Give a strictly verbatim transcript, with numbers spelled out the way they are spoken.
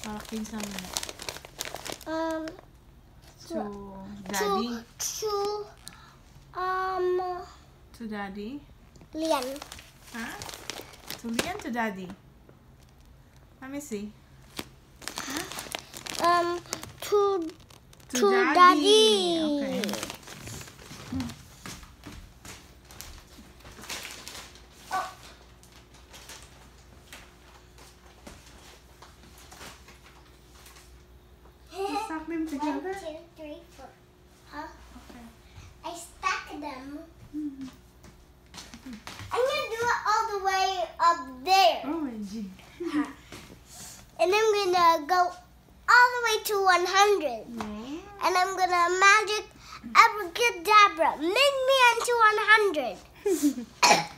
Malaking sama. Um, To daddy. To, to um, To daddy. Lian. Huh? To Lian, to daddy. Let me see. Huh? Um, to To, to daddy. daddy. Okay. Stack them together. One, two, three, four. Huh? Okay. I stack them. Mm-hmm. I'm gonna do it all the way up there. O M G. And I'm gonna go all the way to one hundred. Yeah. And I'm gonna magic abracadabra, make me into one hundred.